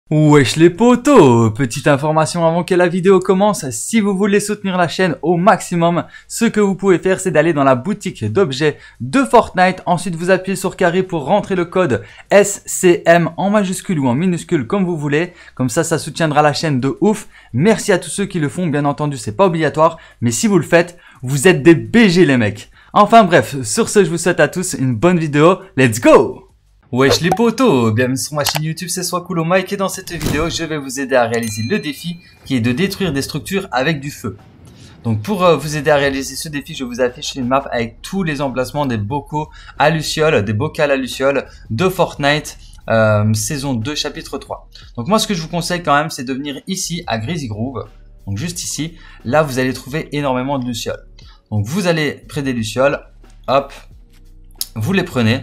Wesh les potos, petite information avant que la vidéo commence, si vous voulez soutenir la chaîne au maximum, ce que vous pouvez faire c'est d'aller dans la boutique d'objets de Fortnite, ensuite vous appuyez sur carré pour rentrer le code SCM en majuscule ou en minuscule comme vous voulez, comme ça soutiendra la chaîne de ouf. Merci à tous ceux qui le font, bien entendu c'est pas obligatoire, mais si vous le faites, vous êtes des BG les mecs. Enfin bref, sur ce je vous souhaite à tous une bonne vidéo, let's go! Wesh les potos, bienvenue sur ma chaîne YouTube, c'est Swakulo Mike et dans cette vidéo, je vais vous aider à réaliser le défi qui est de détruire des structures avec du feu. Donc pour vous aider à réaliser ce défi, je vous affiche une map avec tous les emplacements des bocaux à lucioles, des bocals à lucioles de Fortnite saison 2 chapitre 3. Donc moi ce que je vous conseille quand même c'est de venir ici à Greasy Groove, donc juste ici, là vous allez trouver énormément de lucioles. Donc vous allez près des lucioles, hop, vous les prenez.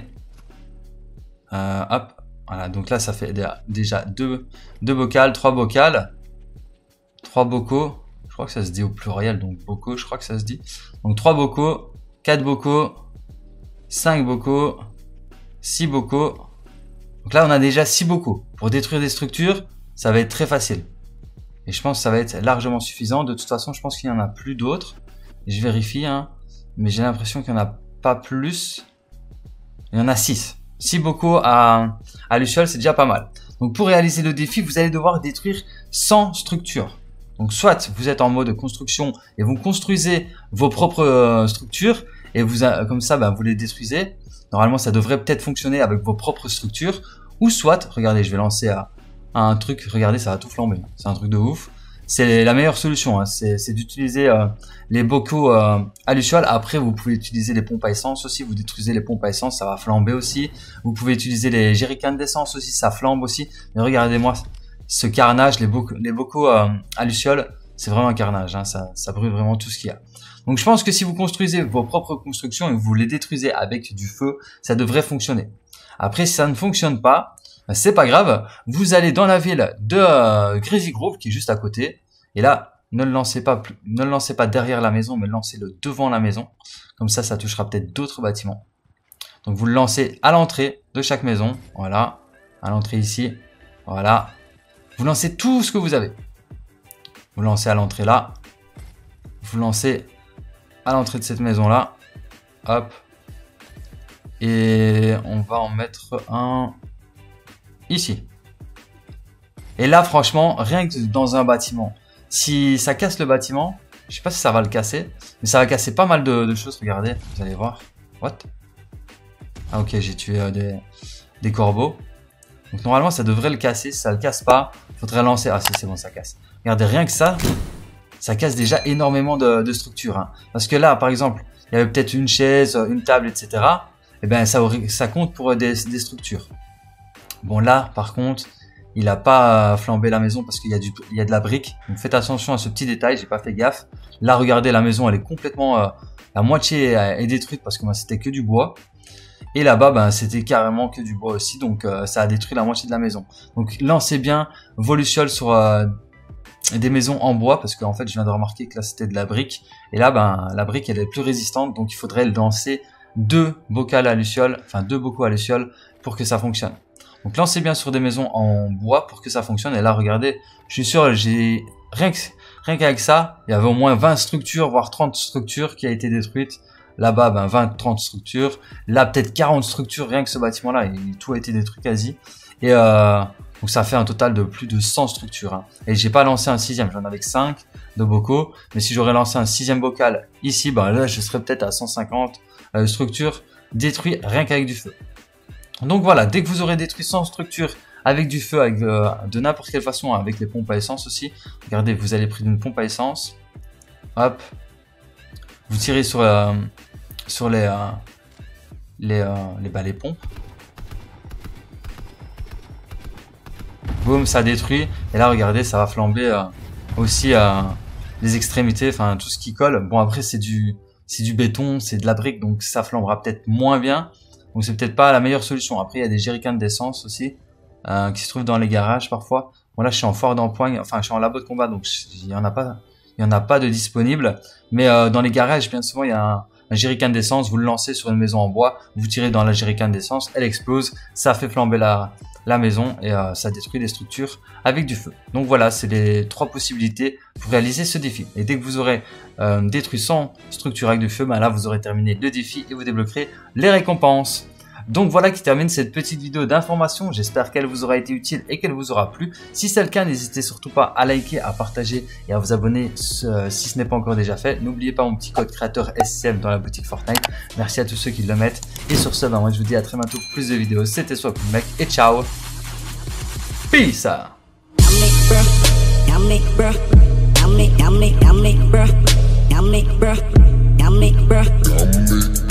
Hop, voilà, donc là ça fait déjà deux bocals, 3 bocals, 3 bocaux, je crois que ça se dit au pluriel, donc bocaux, je crois que ça se dit. Donc 3 bocaux, 4 bocaux, 5 bocaux, 6 bocaux. Donc là on a déjà 6 bocaux. Pour détruire des structures, ça va être très facile. Et je pense que ça va être largement suffisant. De toute façon, je pense qu'il n'y en a plus d'autres. Je vérifie, hein, mais j'ai l'impression qu'il n'y en a pas plus. Il y en a 6. 6 bocaux à lucioles, c'est déjà pas mal. Donc pour réaliser le défi, vous allez devoir détruire 100 structures. Donc soit vous êtes en mode construction et vous construisez vos propres structures et vous comme ça vous les détruisez. Normalement ça devrait peut-être fonctionner avec vos propres structures. Ou soit, regardez, je vais lancer un truc, regardez ça va tout flamber. C'est un truc de ouf. C'est la meilleure solution, hein. C'est d'utiliser les bocaux à lucioles. Après, vous pouvez utiliser les pompes à essence aussi. Vous détruisez les pompes à essence, ça va flamber aussi. Vous pouvez utiliser les jerrycans d'essence aussi, ça flambe aussi. Mais regardez-moi ce carnage, les bocaux à lucioles, c'est vraiment un carnage, hein. Ça brûle vraiment tout ce qu'il y a. Donc je pense que si vous construisez vos propres constructions et que vous les détruisez avec du feu, ça devrait fonctionner. Après, si ça ne fonctionne pas, c'est pas grave, vous allez dans la ville de Greasy Groove qui est juste à côté. Et là, ne le lancez pas derrière la maison, mais lancez-le devant la maison. Comme ça touchera peut-être d'autres bâtiments. Donc vous le lancez à l'entrée de chaque maison. Voilà, à l'entrée ici. Voilà. Vous lancez tout ce que vous avez. Vous lancez à l'entrée là. Vous lancez à l'entrée de cette maison-là. Hop. Et on va en mettre un ici. Et là, franchement, rien que dans un bâtiment, si ça casse le bâtiment, je sais pas si ça va le casser, mais ça va casser pas mal de choses. Regardez, vous allez voir. What? Ah ok, j'ai tué des corbeaux. Donc normalement, ça devrait le casser. Si ça le casse pas, faudrait lancer. Ah si, c'est bon, ça casse. Regardez, rien que ça casse déjà énormément de structures. Hein. Parce que là, par exemple, il y avait peut-être une chaise, une table, etc. Et ben ça compte pour des structures. Bon là, par contre, il n'a pas flambé la maison parce qu'il y a de la brique. Donc faites attention à ce petit détail, j'ai pas fait gaffe. Là, regardez, la maison, elle est complètement, la moitié est détruite parce que c'était que du bois. Et là-bas, c'était carrément que du bois aussi, donc ça a détruit la moitié de la maison. Donc lancez bien vos lucioles sur des maisons en bois parce qu'en fait, je viens de remarquer que là, c'était de la brique. Et là, la brique, elle est plus résistante, donc il faudrait lancer 2 bocaux à lucioles pour que ça fonctionne. Donc lancez bien sur des maisons en bois pour que ça fonctionne. Et là, regardez, je suis sûr, rien qu'avec ça, il y avait au moins 20 structures, voire 30 structures qui a été détruites. Là-bas, 20-30 structures. Là, peut-être 40 structures, rien que ce bâtiment-là, tout a été détruit quasi. Et donc ça fait un total de plus de 100 structures. Hein. Et j'ai pas lancé un 6e, j'en avais que 5 de bocaux. Mais si j'aurais lancé un 6e bocal ici, là, je serais peut-être à 150 structures détruites rien qu'avec du feu. Donc voilà, dès que vous aurez détruit 100 structures avec du feu, avec de n'importe quelle façon, avec les pompes à essence aussi. Regardez, vous allez prendre une pompe à essence. Hop. Vous tirez sur les pompes. Boum, ça détruit. Et là, regardez, ça va flamber aussi les extrémités, enfin tout ce qui colle. Bon, après, c'est du béton, c'est de la brique, donc ça flambera peut-être moins bien. Donc c'est peut-être pas la meilleure solution. Après il y a des jerrycans d'essence aussi qui se trouvent dans les garages parfois. Bon là je suis en foire d'empoigne, enfin je suis en labo de combat donc il y en a pas de disponible. Mais dans les garages bien souvent il y a un jerrycan d'essence, vous le lancez sur une maison en bois, vous tirez dans la jerrycan d'essence, elle explose, ça fait flamber la maison et ça détruit les structures avec du feu. Donc voilà, c'est les 3 possibilités pour réaliser ce défi. Et dès que vous aurez détruit 100 structures avec du feu, là vous aurez terminé le défi et vous débloquerez les récompenses. Donc voilà qui termine cette petite vidéo d'information. J'espère qu'elle vous aura été utile et qu'elle vous aura plu. Si c'est le cas, n'hésitez surtout pas à liker, à partager et à vous abonner si ce n'est pas encore déjà fait. N'oubliez pas mon petit code créateur SCM dans la boutique Fortnite. Merci à tous ceux qui le mettent. Et sur ce, moi je vous dis à très bientôt pour plus de vidéos. C'était Swapmec et ciao. Peace. Bruh.